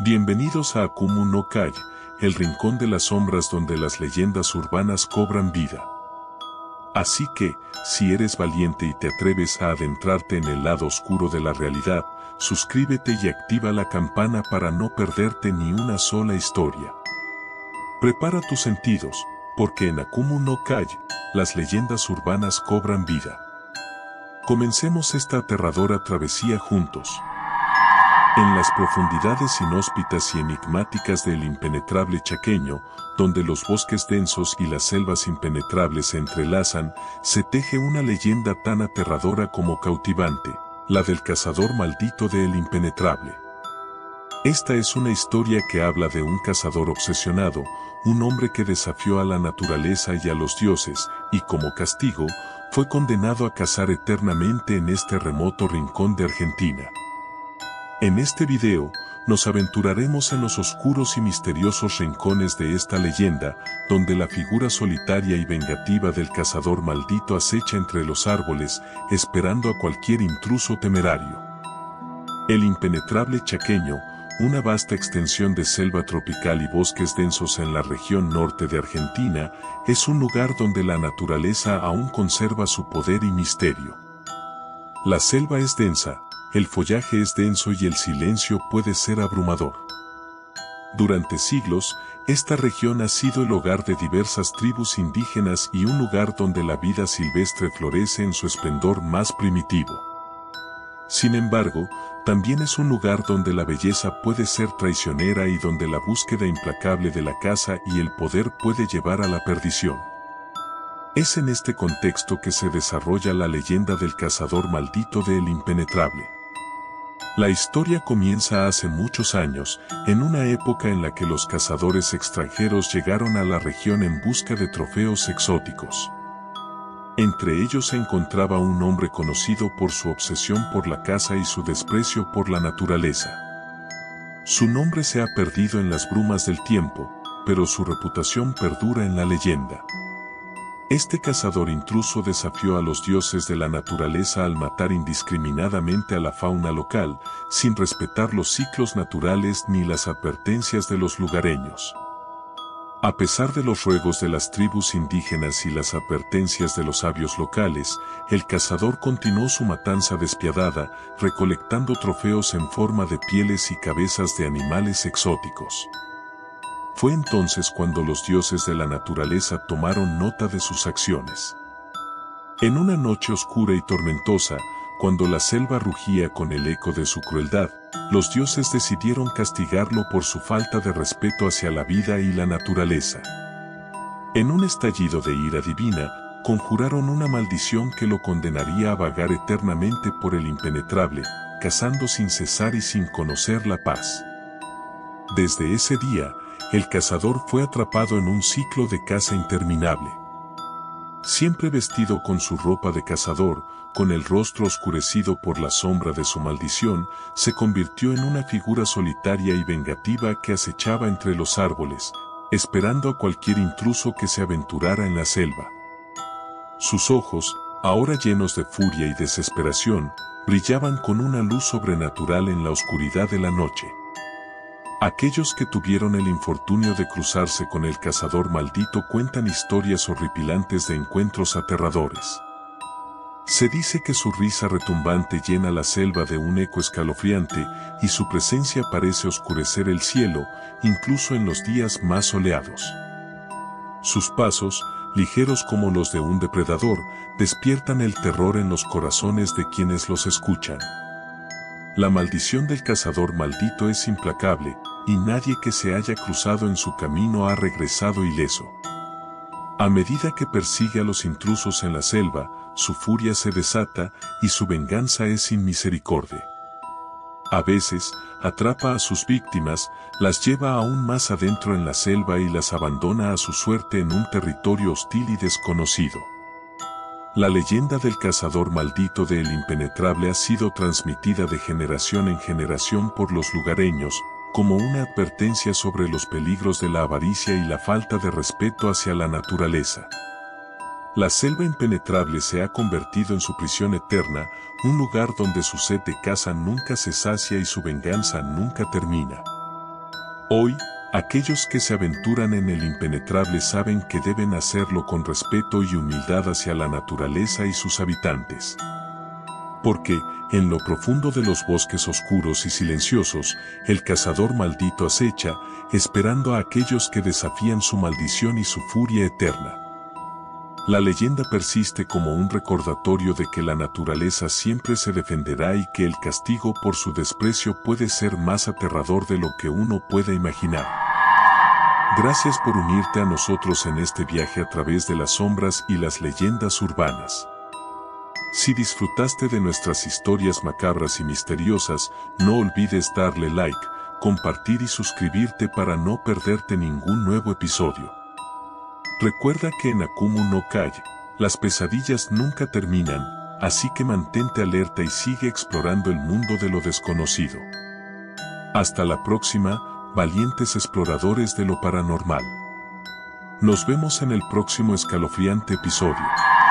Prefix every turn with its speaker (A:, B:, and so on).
A: Bienvenidos a Akumu no Kai, el rincón de las sombras donde las leyendas urbanas cobran vida. Así que, si eres valiente y te atreves a adentrarte en el lado oscuro de la realidad, suscríbete y activa la campana para no perderte ni una sola historia. Prepara tus sentidos, porque en Akumu no Kai, las leyendas urbanas cobran vida. Comencemos esta aterradora travesía juntos. En las profundidades inhóspitas y enigmáticas del impenetrable chaqueño, donde los bosques densos y las selvas impenetrables se entrelazan, se teje una leyenda tan aterradora como cautivante, la del cazador maldito del impenetrable. Esta es una historia que habla de un cazador obsesionado, un hombre que desafió a la naturaleza y a los dioses, y como castigo, fue condenado a cazar eternamente en este remoto rincón de Argentina. En este video, nos aventuraremos en los oscuros y misteriosos rincones de esta leyenda, donde la figura solitaria y vengativa del cazador maldito acecha entre los árboles, esperando a cualquier intruso temerario. El impenetrable chaqueño, una vasta extensión de selva tropical y bosques densos en la región norte de Argentina, es un lugar donde la naturaleza aún conserva su poder y misterio. La selva es densa, el follaje es denso y el silencio puede ser abrumador. Durante siglos, esta región ha sido el hogar de diversas tribus indígenas y un lugar donde la vida silvestre florece en su esplendor más primitivo. Sin embargo, también es un lugar donde la belleza puede ser traicionera y donde la búsqueda implacable de la caza y el poder puede llevar a la perdición. Es en este contexto que se desarrolla la leyenda del cazador maldito del impenetrable. La historia comienza hace muchos años, en una época en la que los cazadores extranjeros llegaron a la región en busca de trofeos exóticos. Entre ellos se encontraba un hombre conocido por su obsesión por la caza y su desprecio por la naturaleza. Su nombre se ha perdido en las brumas del tiempo, pero su reputación perdura en la leyenda. Este cazador intruso desafió a los dioses de la naturaleza al matar indiscriminadamente a la fauna local, sin respetar los ciclos naturales ni las advertencias de los lugareños. A pesar de los ruegos de las tribus indígenas y las advertencias de los sabios locales, el cazador continuó su matanza despiadada, recolectando trofeos en forma de pieles y cabezas de animales exóticos. Fue entonces cuando los dioses de la naturaleza tomaron nota de sus acciones. En una noche oscura y tormentosa, cuando la selva rugía con el eco de su crueldad, los dioses decidieron castigarlo por su falta de respeto hacia la vida y la naturaleza. En un estallido de ira divina, conjuraron una maldición que lo condenaría a vagar eternamente por el impenetrable, cazando sin cesar y sin conocer la paz. Desde ese día, el cazador fue atrapado en un ciclo de caza interminable. Siempre vestido con su ropa de cazador, con el rostro oscurecido por la sombra de su maldición, se convirtió en una figura solitaria y vengativa que acechaba entre los árboles, esperando a cualquier intruso que se aventurara en la selva. Sus ojos, ahora llenos de furia y desesperación, brillaban con una luz sobrenatural en la oscuridad de la noche. Aquellos que tuvieron el infortunio de cruzarse con el cazador maldito cuentan historias horripilantes de encuentros aterradores. Se dice que su risa retumbante llena la selva de un eco escalofriante y su presencia parece oscurecer el cielo, incluso en los días más soleados. Sus pasos, ligeros como los de un depredador, despiertan el terror en los corazones de quienes los escuchan. La maldición del cazador maldito es implacable, y nadie que se haya cruzado en su camino ha regresado ileso. A medida que persigue a los intrusos en la selva, su furia se desata y su venganza es sin misericordia. A veces, atrapa a sus víctimas, las lleva aún más adentro en la selva y las abandona a su suerte en un territorio hostil y desconocido. La leyenda del cazador maldito del impenetrable ha sido transmitida de generación en generación por los lugareños, como una advertencia sobre los peligros de la avaricia y la falta de respeto hacia la naturaleza. La selva impenetrable se ha convertido en su prisión eterna, un lugar donde su sed de caza nunca se sacia y su venganza nunca termina. Hoy, aquellos que se aventuran en el impenetrable saben que deben hacerlo con respeto y humildad hacia la naturaleza y sus habitantes. Porque, en lo profundo de los bosques oscuros y silenciosos, el cazador maldito acecha, esperando a aquellos que desafían su maldición y su furia eterna. La leyenda persiste como un recordatorio de que la naturaleza siempre se defenderá y que el castigo por su desprecio puede ser más aterrador de lo que uno pueda imaginar. Gracias por unirte a nosotros en este viaje a través de las sombras y las leyendas urbanas. Si disfrutaste de nuestras historias macabras y misteriosas, no olvides darle like, compartir y suscribirte para no perderte ningún nuevo episodio. Recuerda que en Akumu no Kai, las pesadillas nunca terminan, así que mantente alerta y sigue explorando el mundo de lo desconocido. Hasta la próxima, valientes exploradores de lo paranormal. Nos vemos en el próximo escalofriante episodio.